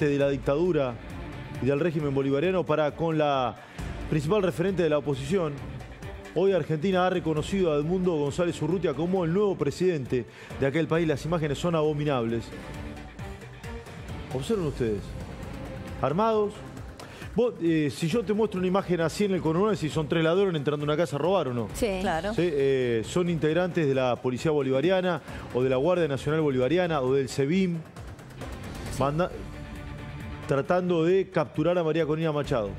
parte de la dictadura y del régimen bolivariano para con la principal referente de la oposición. Hoy Argentina ha reconocido a Edmundo González Urrutia como el nuevo presidente de aquel país. Las imágenes son abominables. Observen ustedes. Armados. Vos, si yo te muestro una imagen así en el conurbano, si son 3 ladrones entrando a una casa a robar o no. Sí, claro. ¿Sí? Son integrantes de la Policía Bolivariana o de la Guardia Nacional Bolivariana o del SEBIN, tratando de capturar a María Corina Machado.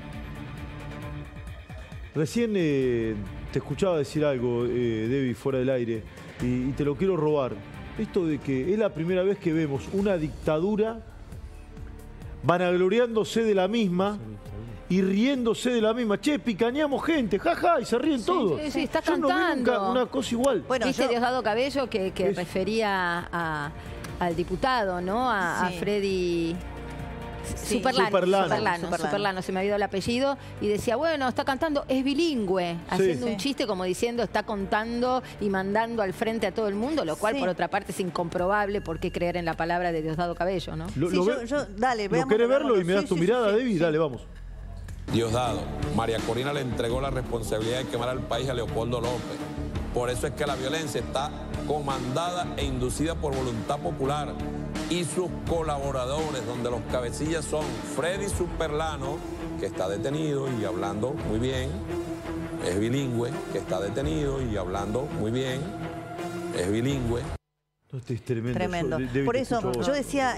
Recién te escuchaba decir algo, Debbie, fuera del aire, y te lo quiero robar. Esto de que es la primera vez que vemos una dictadura vanagloriándose de la misma y riéndose de la misma. Che, picaneamos gente, jaja, y se ríen todos. Sí, sí, está yo cantando. no vi nunca una cosa igual. Bueno, ¿viste Diosdado Cabello que refería al diputado, ¿no? A Freddy... Sí. Superlano, se me había ido el apellido, y decía, bueno, está cantando, es bilingüe, haciendo un chiste como diciendo, está contando y mandando al frente a todo el mundo, lo cual por otra parte es incomprobable. ¿Por qué creer en la palabra de Diosdado Cabello, no? Dale, veamos. ¿Lo querés verlo y me das tu mirada, Debbie? Dale, vamos. Diosdado, María Corina le entregó la responsabilidad de quemar al país a Leopoldo López. Por eso es que la violencia está comandada e inducida por voluntad popular, y sus colaboradores, donde los cabecillas son Freddy Superlano, que está detenido y hablando muy bien, es bilingüe, que está detenido y hablando muy bien, es bilingüe. Esto es tremendo. Tremendo. Por eso yo decía...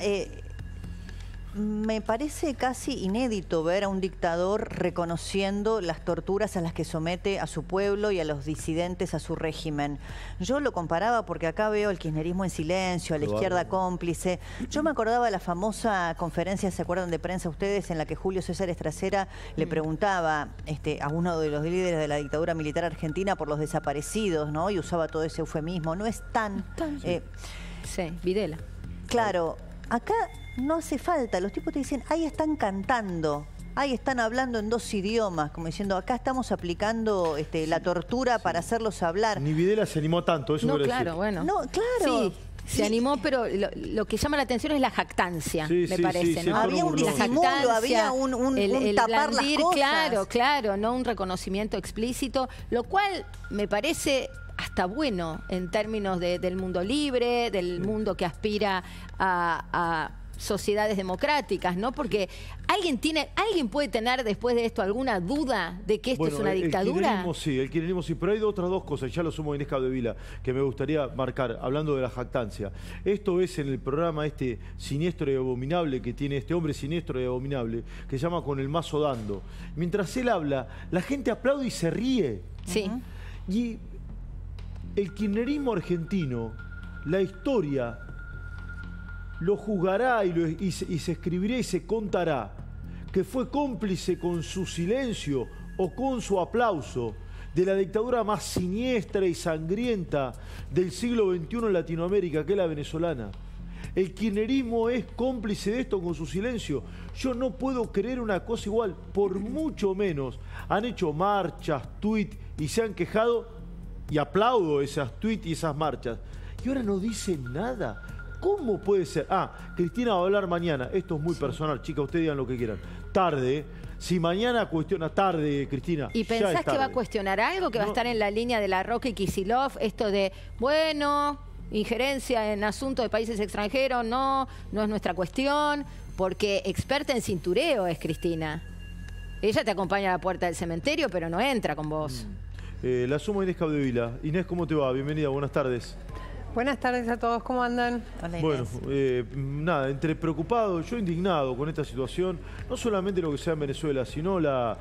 me parece casi inédito ver a un dictador reconociendo las torturas a las que somete a su pueblo y a los disidentes a su régimen. Yo lo comparaba porque acá veo el kirchnerismo en silencio, a la izquierda cómplice. Yo me acordaba de la famosa conferencia, ¿se acuerdan, de prensa ustedes? En la que Julio César Estracera le preguntaba a uno de los líderes de la dictadura militar argentina por los desaparecidos, ¿no? Y usaba todo ese eufemismo. No es tan... sí, Videla. Claro, acá... no hace falta, los tipos te dicen, ahí están cantando, ahí están hablando en 2 idiomas, como diciendo, acá estamos aplicando la tortura para hacerlos hablar. Ni Videla se animó tanto, eso quiero decir. Bueno. No, claro. Sí. Se animó, pero lo que llama la atención es la jactancia, me parece, ¿no? Había un disimulo, había un tapar las cosas. Claro, no un reconocimiento explícito, lo cual me parece hasta bueno en términos del mundo libre, del mundo que aspira a sociedades democráticas, ¿no? Porque ¿alguien puede tener después de esto alguna duda de que esto es una dictadura? El kirchnerismo sí, pero hay otras 2 cosas, ya lo sumo Inés Capdevila, que me gustaría marcar, hablando de la jactancia. Esto es en el programa siniestro y abominable que tiene este hombre siniestro y abominable, que se llama Con el mazo dando. Mientras él habla, la gente aplaude y se ríe. Sí. Y el kirchnerismo argentino, la historia... lo juzgará y se escribirá y se contará que fue cómplice con su silencio o con su aplauso de la dictadura más siniestra y sangrienta del siglo XXI en Latinoamérica, que es la venezolana. El kirchnerismo es cómplice de esto con su silencio. Yo no puedo creer una cosa igual, por mucho menos. Han hecho marchas, tuits y se han quejado, y aplaudo esas tuits y esas marchas. Y ahora no dicen nada. ¿Cómo puede ser? Cristina va a hablar mañana. Esto es muy personal, chicas, ustedes digan lo que quieran. Tarde, si mañana cuestiona tarde, Cristina. ¿Y pensás que va a cuestionar algo? ¿Que va a estar en la línea de la Roca y Kicillof? Esto de, bueno, injerencia en asuntos de países extranjeros, no es nuestra cuestión. Porque experta en cintureo es Cristina. Ella te acompaña a la puerta del cementerio, pero no entra con vos. La sumo Inés Capdevila. Inés, ¿cómo te va? Bienvenida, buenas tardes. Buenas tardes a todos, ¿cómo andan? Hola, bueno, nada, entre preocupado, yo indignado con esta situación, no solamente lo que sea en Venezuela, sino los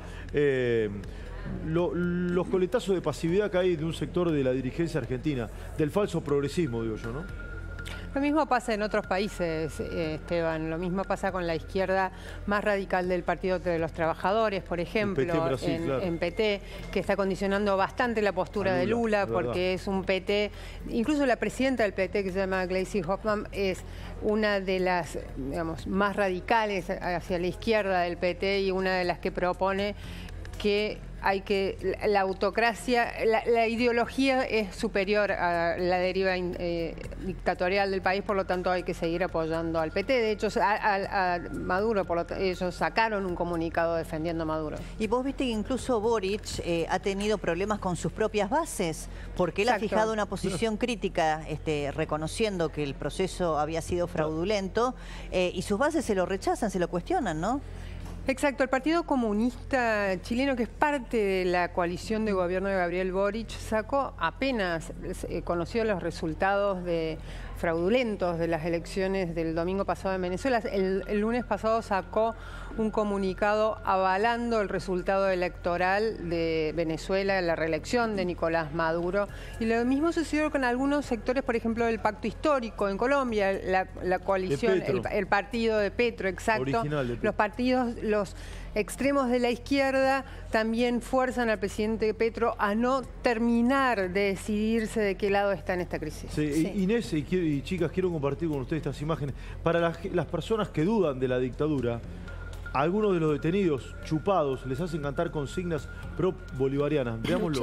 coletazos de pasividad que hay de un sector de la dirigencia argentina, del falso progresismo, digo yo, ¿no? Lo mismo pasa en otros países, Esteban. Lo mismo pasa con la izquierda más radical del Partido de los Trabajadores, por ejemplo, PT Brasil, claro. en PT, que está condicionando bastante la postura de Lula, porque es un PT, incluso la presidenta del PT, que se llama Gleisi Hoffmann, es una de las, digamos, más radicales hacia la izquierda del PT y una de las que propone que la autocracia, la ideología es superior a la deriva dictatorial del país, por lo tanto hay que seguir apoyando al PT. De hecho, a Maduro, ellos sacaron un comunicado defendiendo a Maduro. Y vos viste que incluso Boric ha tenido problemas con sus propias bases, porque él ha fijado una posición crítica, reconociendo que el proceso había sido fraudulento, y sus bases se lo rechazan, se lo cuestionan, ¿no? Exacto, el Partido Comunista Chileno, que es parte de la coalición de gobierno de Gabriel Boric, sacó apenas, conoció los resultados fraudulentos de las elecciones del domingo pasado en Venezuela. El lunes pasado sacó un comunicado avalando el resultado electoral de Venezuela, la reelección de Nicolás Maduro. Y lo mismo sucedió con algunos sectores, por ejemplo, del Pacto Histórico en Colombia, la coalición, el partido de Petro, exacto. Los partidos, los extremos de la izquierda también fuerzan al presidente Petro a no terminar de decidirse de qué lado está en esta crisis. Sí. Inés y chicas, quiero compartir con ustedes estas imágenes. Para las personas que dudan de la dictadura, a algunos de los detenidos chupados les hacen cantar consignas pro-bolivarianas. Veámoslo.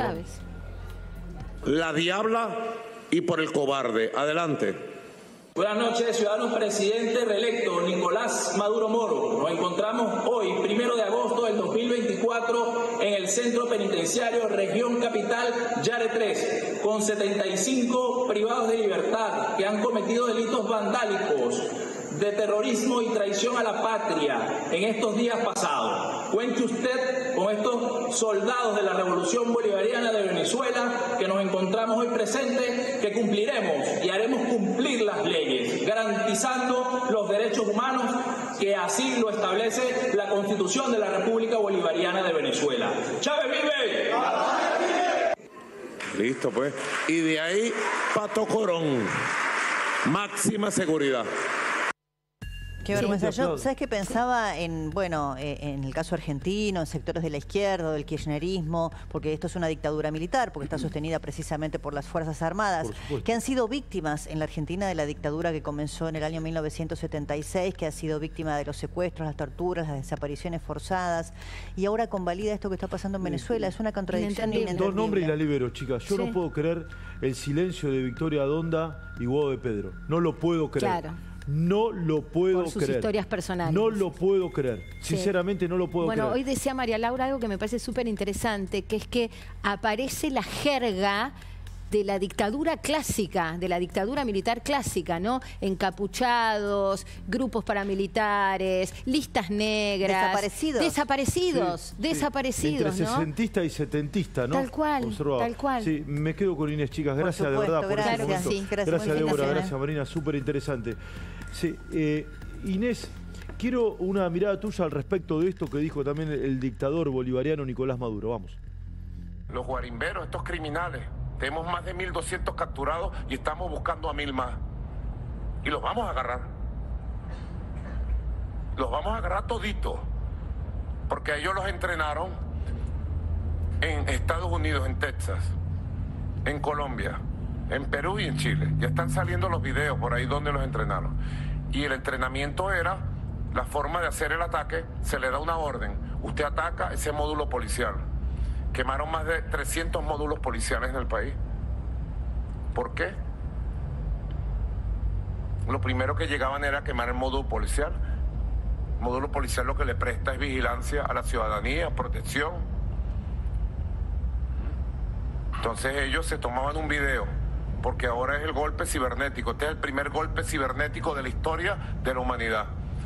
La diabla y por el cobarde. Adelante. Buenas noches, ciudadanos. Presidente reelecto Nicolás Maduro Moro. Nos encontramos hoy, 1 de agosto del 2024, en el Centro Penitenciario Región Capital Yare 3, con 75 privados de libertad que han cometido delitos vandálicos, de terrorismo y traición a la patria en estos días pasados. Cuente usted con estos soldados de la Revolución Bolivariana de Venezuela que nos encontramos hoy presentes, que cumpliremos y haremos cumplir las leyes, garantizando los derechos humanos que así lo establece la Constitución de la República Bolivariana de Venezuela. ¡Chávez vive! Listo, pues. Y de ahí, Pato Corón. Máxima seguridad. Qué vergüenza. Yo, ¿sabes qué pensaba en el caso argentino, en sectores de la izquierda, del kirchnerismo, porque esto es una dictadura militar, porque está sostenida precisamente por las Fuerzas Armadas, que han sido víctimas en la Argentina de la dictadura que comenzó en el año 1976, que ha sido víctima de los secuestros, las torturas, las desapariciones forzadas, y ahora convalida esto que está pasando en Venezuela. Es una contradicción inentendible. Dos nombres y la libero, chicas. Yo no puedo creer el silencio de Victoria Donda y Guado de Pedro. No lo puedo creer. Claro. No lo puedo creer. Por sus historias personales. No lo puedo creer. Sinceramente no lo puedo creer. Bueno, hoy decía María Laura algo que me parece súper interesante, que es que aparece la jerga de la dictadura clásica, de la dictadura militar clásica, ¿no? Encapuchados, grupos paramilitares, listas negras. Desaparecidos. Desaparecidos, entre ¿no? sesentista y setentista, ¿no? Tal cual, tal cual. Sí, me quedo con Inés, chicas. Gracias de verdad por este momento. Gracias, Débora. Gracias, Marina. Súper interesante. Sí, Inés, quiero una mirada tuya al respecto de esto que dijo también el dictador bolivariano Nicolás Maduro. Vamos. Los guarimberos, estos criminales. Tenemos más de 1.200 capturados y estamos buscando a 1.000 más. Y los vamos a agarrar. Los vamos a agarrar toditos. Porque ellos los entrenaron en Estados Unidos, en Texas, en Colombia, en Perú y en Chile. Ya están saliendo los videos por ahí donde los entrenaron. Y el entrenamiento era la forma de hacer el ataque. Se le da una orden. Usted ataca ese módulo policial. Quemaron más de 300 módulos policiales en el país. ¿Por qué? Lo primero que llegaban era quemar el módulo policial. El módulo policial lo que le presta es vigilancia a la ciudadanía, protección. Entonces ellos se tomaban un video, porque ahora es el golpe cibernético. Este es el primer golpe cibernético de la historia de la humanidad.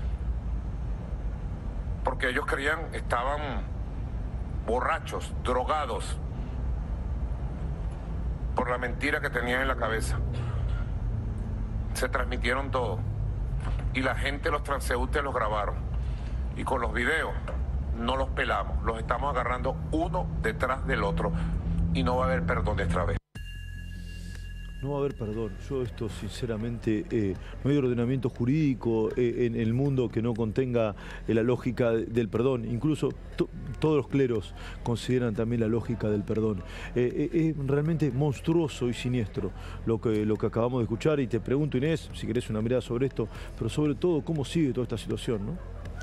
Porque ellos creían, estaban borrachos, drogados, por la mentira que tenían en la cabeza. Se transmitieron todo. Y la gente, los transeúntes, los grabaron. Y con los videos no los pelamos. Los estamos agarrando uno detrás del otro. Y no va a haber perdón de esta vez. No va a haber perdón. Yo esto, sinceramente, no hay ordenamiento jurídico en el mundo que no contenga la lógica del perdón. Incluso todos los cleros consideran también la lógica del perdón. Es realmente monstruoso y siniestro lo que acabamos de escuchar. Y te pregunto, Inés, si querés una mirada sobre esto, pero sobre todo, ¿cómo sigue toda esta situación, no?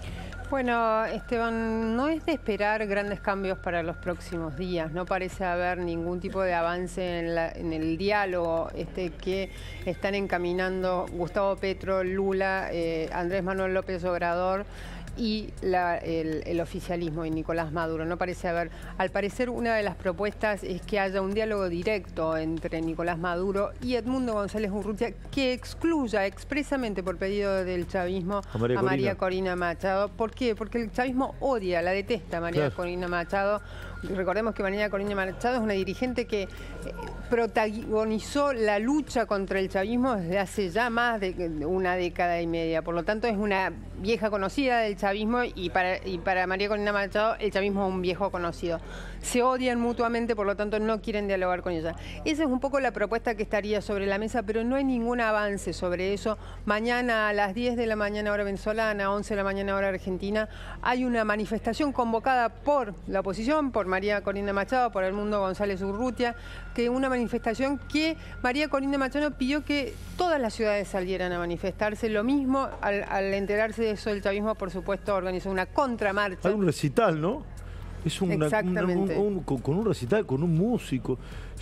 Bueno, Esteban, no es de esperar grandes cambios para los próximos días. No parece haber ningún tipo de avance en el diálogo que están encaminando Gustavo Petro, Lula, Andrés Manuel López Obrador y el oficialismo y Nicolás Maduro. No parece haber. Al parecer, una de las propuestas es que haya un diálogo directo entre Nicolás Maduro y Edmundo González Urrutia, que excluya expresamente por pedido del chavismo a María Corina Machado. ¿Por qué? Porque el chavismo odia, la detesta a María Corina Machado. Recordemos que María Corina Machado es una dirigente que protagonizó la lucha contra el chavismo desde hace ya más de una década y media. Por lo tanto, es una vieja conocida del chavismo y para María Corina Machado el chavismo es un viejo conocido. Se odian mutuamente, por lo tanto no quieren dialogar con ella. Esa es un poco la propuesta que estaría sobre la mesa, pero no hay ningún avance sobre eso. Mañana a las 10 de la mañana hora venezolana, 11 de la mañana hora argentina, hay una manifestación convocada por la oposición, por María Corina Machado, por Edmundo González Urrutia, que una manifestación que María Corina Machado pidió que todas las ciudades salieran a manifestarse. Lo mismo, al enterarse de eso, el chavismo, por supuesto, organizó una contramarcha. Hay un recital, ¿no? Es Exactamente. Con un recital, con un músico.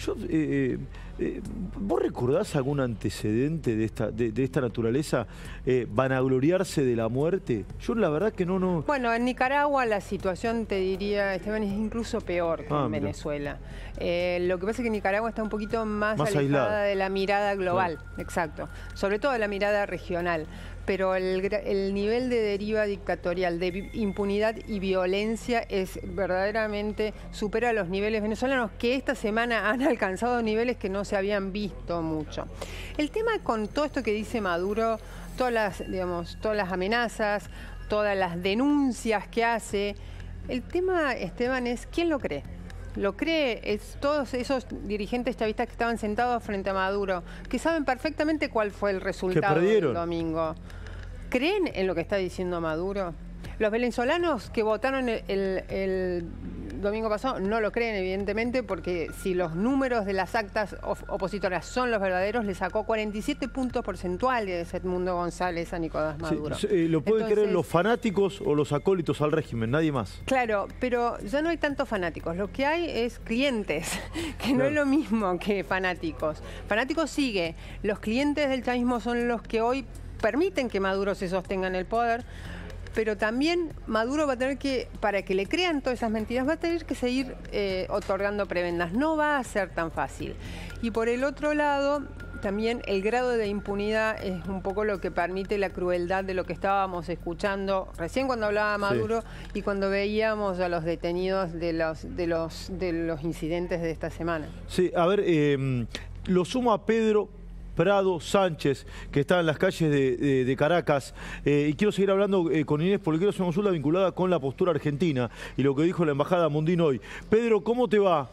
¿Vos recordás algún antecedente de esta naturaleza? ¿Vanagloriarse de la muerte? Yo la verdad que no... Bueno, en Nicaragua la situación, te diría, Esteban, es incluso peor que en Venezuela. Lo que pasa es que Nicaragua está un poquito más alejada aislada de la mirada global. Exacto. Sobre todo de la mirada regional. Pero el nivel de deriva dictatorial, de impunidad y violencia es verdaderamente supera los niveles venezolanos, que esta semana han alcanzado niveles que no se habían visto mucho. El tema con todo esto que dice Maduro, todas las amenazas, todas las denuncias que hace, el tema, Esteban, es ¿quién lo cree? Lo cree es todos esos dirigentes chavistas que estaban sentados frente a Maduro, que saben perfectamente cuál fue el resultado del domingo. ¿Creen en lo que está diciendo Maduro? Los venezolanos que votaron el domingo pasado no lo creen, evidentemente, porque si los números de las actas opositoras son los verdaderos, le sacó 47 puntos porcentuales Edmundo González a Nicolás Maduro. Lo pueden creer los fanáticos o los acólitos al régimen, nadie más. Claro, pero ya no hay tantos fanáticos. Lo que hay es clientes, que no es lo mismo que fanáticos. Fanáticos sigue. Los clientes del chavismo son los que hoy permiten que Maduro se sostenga en el poder, pero también Maduro va a tener que, para que le crean todas esas mentiras, va a tener que seguir otorgando prebendas. No va a ser tan fácil. Y por el otro lado, también el grado de impunidad es un poco lo que permite la crueldad de lo que estábamos escuchando recién cuando hablaba Maduro y cuando veíamos a los detenidos de los incidentes de esta semana. Sí, a ver, lo sumo a Pedro Prado Sánchez, que está en las calles de Caracas, y quiero seguir hablando con Inés porque quiero hacer una consulta vinculada con la postura argentina y lo que dijo la embajada Mundín hoy. Pedro, ¿cómo te va?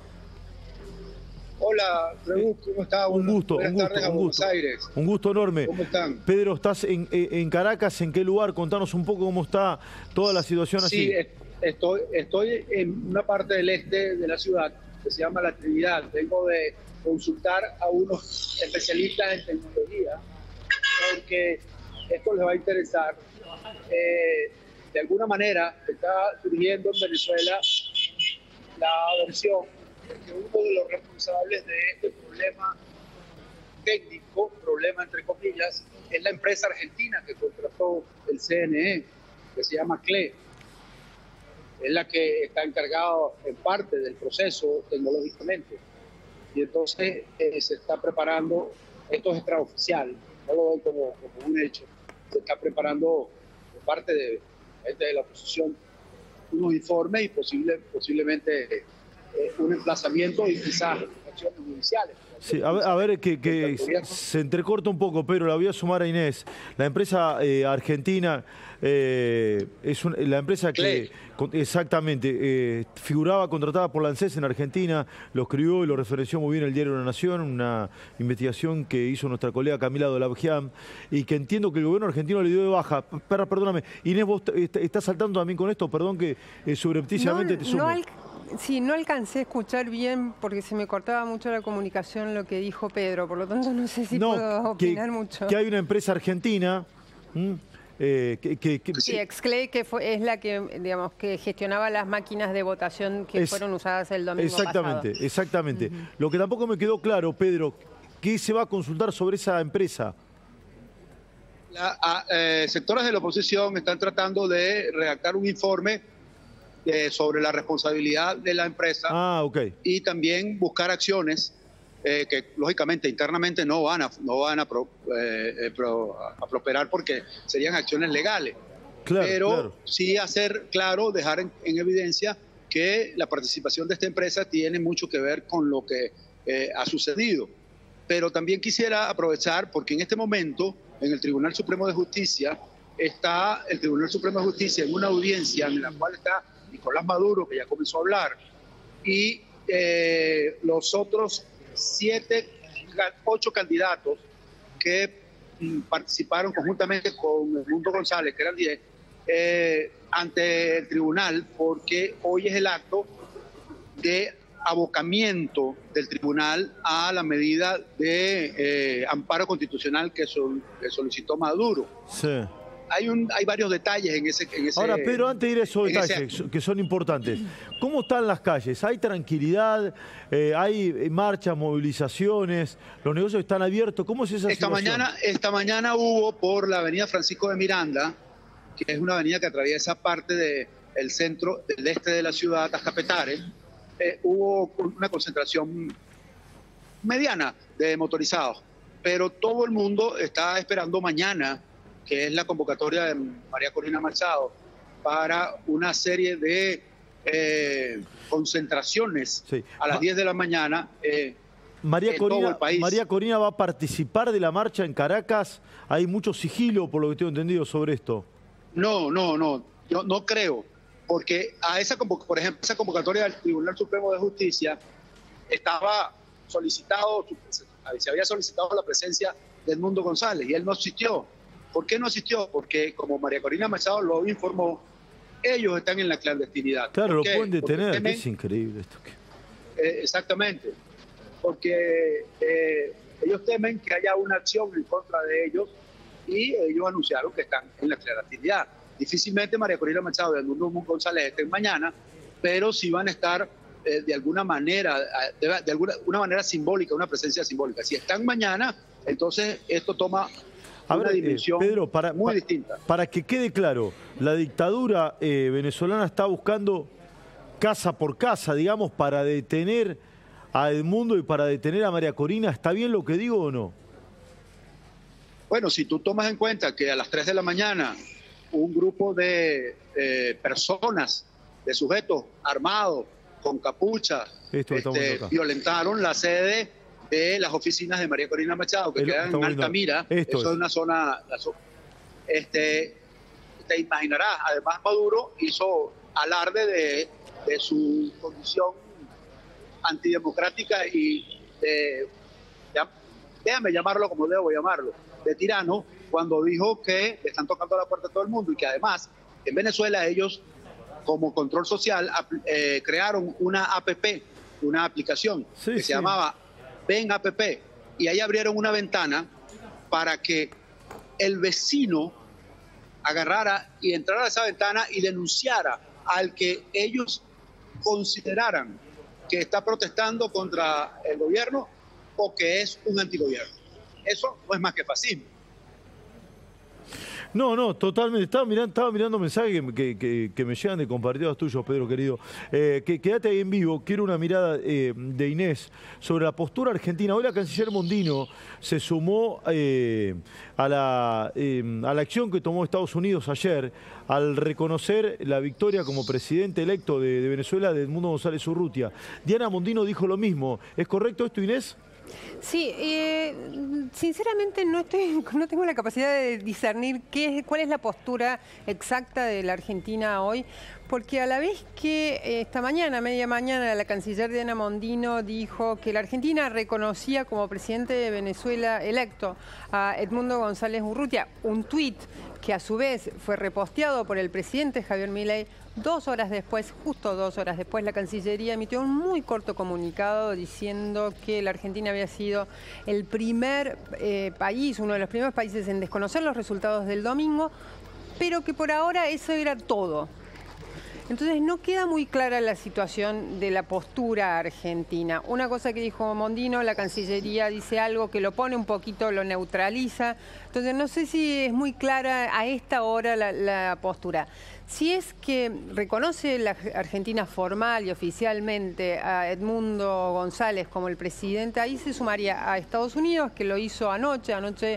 Hola, Rebu, ¿cómo estás? Un gusto. Buenos Aires. Un gusto enorme. ¿Cómo están? Pedro, ¿estás en Caracas? ¿En qué lugar? Contanos un poco cómo está toda la situación allí. Sí, estoy en una parte del este de la ciudad que se llama La Trinidad. Vengo de consultar a unos especialistas en tecnología porque esto les va a interesar. De alguna manera está surgiendo en Venezuela la versión de que uno de los responsables de este problema técnico, problema entre comillas, es la empresa argentina que contrató el CNE, que se llama CLE. Es la que está encargada en parte del proceso tecnológicamente. Y entonces se está preparando, esto es extraoficial, no lo doy como un hecho, se está preparando por parte de la oposición unos informes y posiblemente un emplazamiento y quizás acciones judiciales. Sí, a ver que se entrecorta un poco, pero la voy a sumar a Inés. La empresa argentina es la empresa que exactamente figuraba contratada por la ANSES en Argentina, lo escribió y lo referenció muy bien el diario La Nación, una investigación que hizo nuestra colega Camila Dolabjian y que entiendo que el gobierno argentino le dio de baja. Perdóname, Inés, vos estás saltando también con esto, perdón que subrepticiamente te sumo. Sí, no alcancé a escuchar bien porque se me cortaba mucho la comunicación lo que dijo Pedro, por lo tanto no sé si puedo opinar mucho. Que hay una empresa argentina Sí, Exclay, que es la que, digamos, que gestionaba las máquinas de votación que fueron usadas el domingo pasado. Exactamente. Lo que tampoco me quedó claro, Pedro, ¿qué se va a consultar sobre esa empresa? Sectores de la oposición están tratando de redactar un informe sobre la responsabilidad de la empresa y también buscar acciones que lógicamente internamente no van a prosperar porque serían acciones legales. Pero sí hacer claro, dejar en evidencia que la participación de esta empresa tiene mucho que ver con lo que ha sucedido. Pero también quisiera aprovechar, porque en este momento en el Tribunal Supremo de Justicia está el Tribunal Supremo de Justicia en una audiencia en la cual está Nicolás Maduro, que ya comenzó a hablar, y los otros 8 candidatos que participaron conjuntamente con Edmundo González, que eran 10, ante el tribunal, porque hoy es el acto de abocamiento del tribunal a la medida de amparo constitucional que solicitó Maduro. Sí. Hay varios detalles en ese... Ahora, Pedro, antes de ir a esos detalles que son importantes, ¿cómo están las calles? ¿Hay tranquilidad? ¿Hay marchas, movilizaciones? ¿Los negocios están abiertos? ¿Cómo es esa situación? Esta mañana hubo por la avenida Francisco de Miranda, que es una avenida que atraviesa parte del centro, del este de la ciudad, hasta Petare, hubo una concentración mediana de motorizados, pero todo el mundo está esperando mañana, que es la convocatoria de María Corina Machado, para una serie de concentraciones a las 10 de la mañana en todo el país. María Corina va a participar de la marcha en Caracas. Hay mucho sigilo, por lo que tengo entendido, sobre esto. No creo, porque por ejemplo, esa convocatoria del Tribunal Supremo de Justicia estaba se había solicitado la presencia de Edmundo González y él no asistió. ¿Por qué no asistió? Porque, como María Corina Machado lo informó, ellos están en la clandestinidad. Claro, lo pueden detener, es increíble esto. Exactamente, porque ellos temen que haya una acción en contra de ellos y ellos anunciaron que están en la clandestinidad. Difícilmente María Corina Machado y Edmundo González estén mañana, pero sí van a estar de alguna manera simbólica, una presencia simbólica. Si están mañana, entonces esto toma una dimensión Pedro, muy distinta. Para que quede claro, la dictadura venezolana está buscando casa por casa, digamos, para detener a Edmundo y para detener a María Corina. ¿Está bien lo que digo o no? Bueno, si tú tomas en cuenta que a las 3 de la mañana un grupo de personas, de sujetos armados, con capucha, violentaron la sede de las oficinas de María Corina Machado, que quedan en Altamira. Eso es una zona... te imaginarás, además Maduro hizo alarde de su condición antidemocrática y déjame llamarlo como debo llamarlo, de tirano, cuando dijo que le están tocando la puerta a todo el mundo y que además en Venezuela ellos, como control social, crearon una APP, una aplicación que se llamaba Ven APP, y ahí abrieron una ventana para que el vecino agarrara y entrara a esa ventana y denunciara al que ellos consideraran que está protestando contra el gobierno o que es un antigobierno. Eso no es más que fascismo. No, totalmente. Estaba mirando mensajes que me llegan de compartidos tuyos, Pedro, querido. Quédate ahí en vivo. Quiero una mirada de Inés sobre la postura argentina. Hoy la canciller Mondino se sumó a la acción que tomó Estados Unidos ayer al reconocer la victoria como presidente electo de Venezuela de Edmundo González Urrutia. Diana Mondino dijo lo mismo. ¿Es correcto esto, Inés? Sí, sinceramente no tengo la capacidad de discernir cuál es la postura exacta de la Argentina hoy, porque a la vez que esta mañana, media mañana, la canciller Diana Mondino dijo que la Argentina reconocía como presidente de Venezuela electo a Edmundo González Urrutia, un tuit que a su vez fue reposteado por el presidente Javier Milei. 2 horas después, justo 2 horas después, la Cancillería emitió un muy corto comunicado diciendo que la Argentina había sido el primer país, uno de los primeros países en desconocer los resultados del domingo, pero que por ahora eso era todo. Entonces no queda muy clara la situación de la postura argentina. Una cosa que dijo Mondino, la Cancillería dice algo que lo pone un poquito, lo neutraliza. Entonces no sé si es muy clara a esta hora la postura. Si es que reconoce la Argentina formal y oficialmente a Edmundo González como el presidente, ahí se sumaría a Estados Unidos, que lo hizo anoche.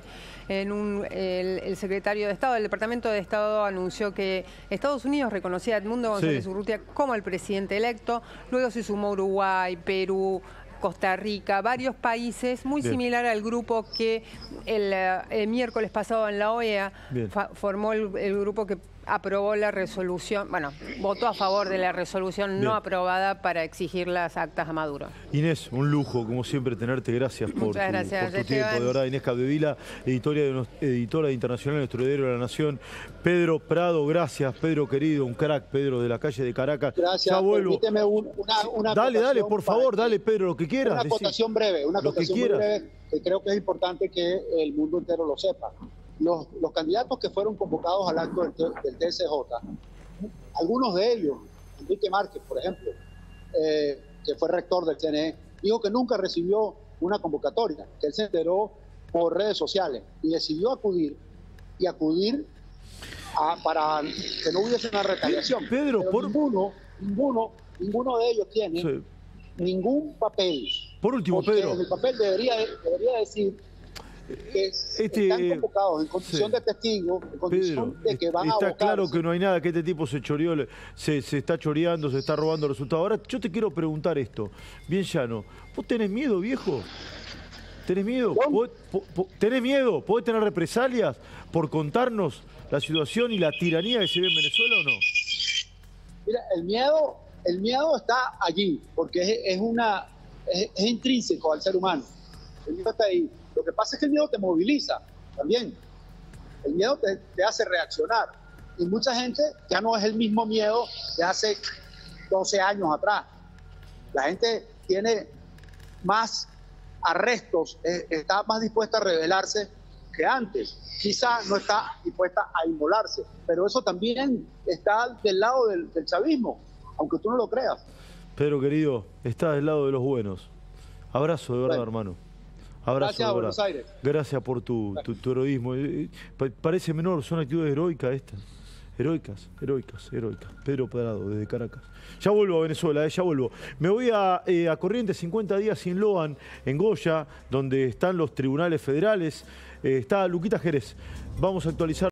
El secretario de Estado del Departamento de Estado anunció que Estados Unidos reconocía a Edmundo González Urrutia como el presidente electo. Luego se sumó Uruguay, Perú, Costa Rica, varios países, muy similar al grupo que el miércoles pasado en la OEA formó el grupo que aprobó la resolución, bueno, votó a favor de la resolución no aprobada para exigir las actas a Maduro. Inés, un lujo, como siempre, tenerte. Gracias por tu tiempo, de verdad. Inés Capdevila, editora internacional de nuestro diario de la Nación. Pedro Prado, gracias, Pedro querido, un crack, Pedro, de la calle de Caracas. Gracias, ya vuelvo. Permíteme una dale, por favor, dale, Pedro, lo que quieras. Una acotación breve, que creo que es importante que el mundo entero lo sepa. Los candidatos que fueron convocados al acto del TSJ, algunos de ellos, Enrique Márquez, por ejemplo, que fue rector del CNE, dijo que nunca recibió una convocatoria, que él se enteró por redes sociales y decidió acudir para que no hubiese una retaliación. Pedro, ninguno de ellos tiene ningún papel. Por último, Pedro, el papel debería decir que están convocados en condición de testigo, en condición de que van a abocarse. Está claro que no hay nada, que este tipo se choreó, se está choreando, se está robando resultados. Ahora yo te quiero preguntar esto, bien llano. ¿Vos tenés miedo, viejo? ¿Tenés miedo? ¿Tenés miedo? ¿Podés tener represalias por contarnos la situación y la tiranía que se ve en Venezuela o no? Mira, el miedo está allí, porque es intrínseco al ser humano. El miedo está ahí. Lo que pasa es que el miedo te moviliza también. El miedo te hace reaccionar. Y mucha gente ya no es el mismo miedo de hace 12 años atrás. La gente tiene más arrestos, está más dispuesta a rebelarse que antes. Quizá no está dispuesta a inmolarse, pero eso también está del lado del chavismo, aunque tú no lo creas. Pedro, querido, estás del lado de los buenos. Abrazo de verdad, hermano. Abrazo, gracias a Buenos Aires. Gracias por tu heroísmo. Parece menor, son actitudes heroicas estas. Heroicas. Pedro Prado, desde Caracas. Ya vuelvo a Venezuela, ya vuelvo. Me voy a Corrientes, 50 días sin Loan, en Goya, donde están los tribunales federales. Está Luquita Jerez. Vamos a actualizar.